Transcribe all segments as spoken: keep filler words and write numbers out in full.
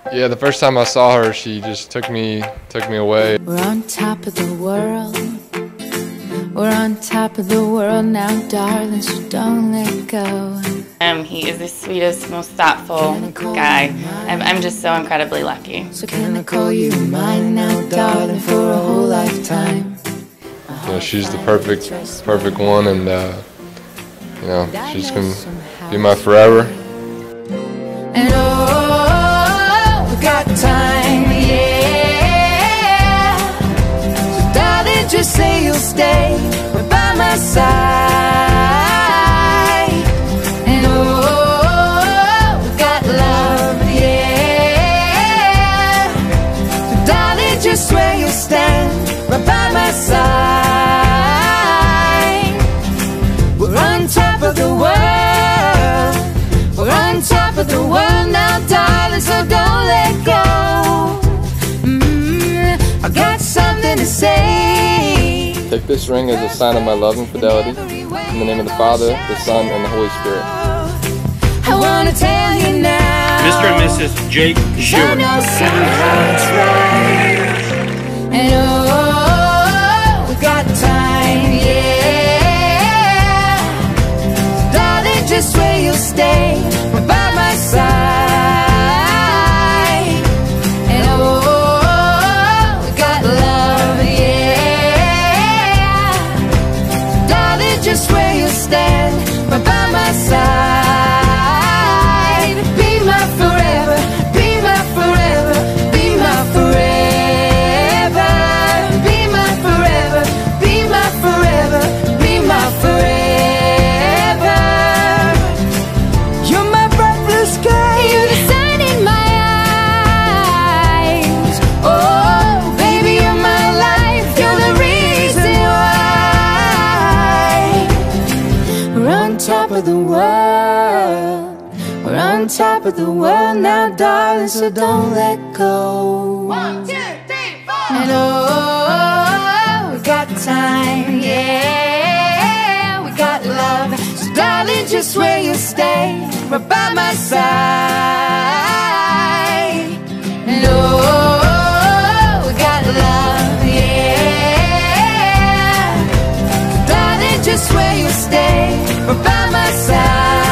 Yeah, the first time I saw her, she just took me took me away. We're on top of the world. We're on top of the world now, darling, so don't let go. Um, he is the sweetest, most thoughtful guy. I'm, I'm just so incredibly lucky. So can I call you mine now, darling, for a whole lifetime? You know, she's the perfect, perfect one, and uh, you know, she's gonna be my forever. And oh, we got time, yeah. So darling, just say you'll stay right by my side. And oh, we got love, yeah. So darling, just swear you'll stand right by my side. We're on top of the world. We're on top of the world now, darling, so don't let go. Mm, I got something to say. Take this ring as a sign of my love and fidelity. In the name of the Father, the Son, and the Holy Spirit. I wanna tell you now, Mister and Missus Jake Stewart. I know somehow it's right. And oh, we got time, yeah. So darling, just swear you'll stay right by my side. And oh, we got love, yeah. So darling, just swear you'll stand right by my side. Be my forever, be my forever, be my forever. Be my forever, be my forever, be my forever. You're my bright blue sky, you're the sun in my eyes. Oh, baby, you're my life, you're the reason why. We're on top of the world. We're on top of the world now, darling, so don't let go. One, two, three, four. And oh, we got time, yeah. We got love, so darling, just swear you'll stay right by my side. And oh, we got love, yeah. So darling, just swear you'll stay right by my side.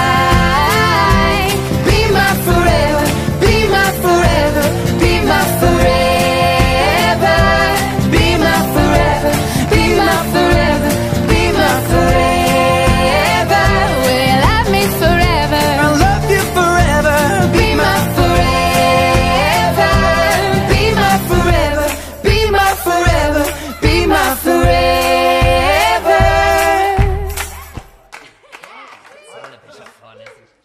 Be my forever, be my forever, be my forever. Be my forever, be my forever, be my forever. Will you love me forever? I'll love you forever. Be my forever, be my forever, be my forever, be my forever.